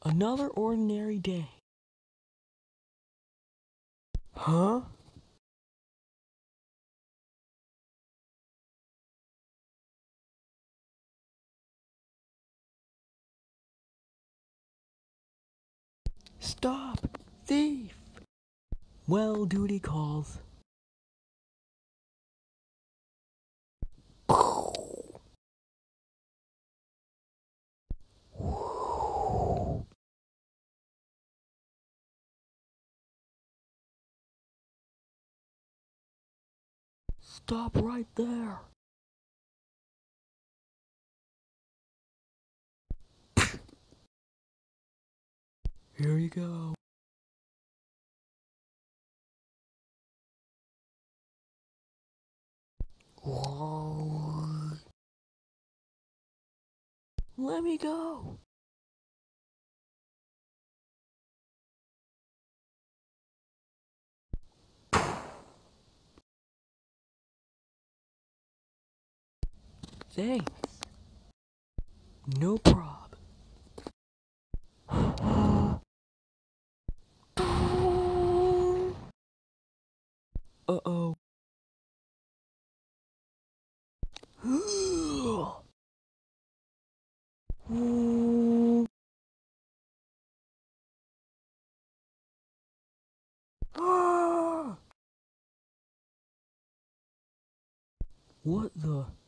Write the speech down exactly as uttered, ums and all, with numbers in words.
Another ordinary day. Huh? Stop! Thief! Well, duty calls. Stop right there. Here you go. Let me go. Thanks. No prob. Uh-oh. What the?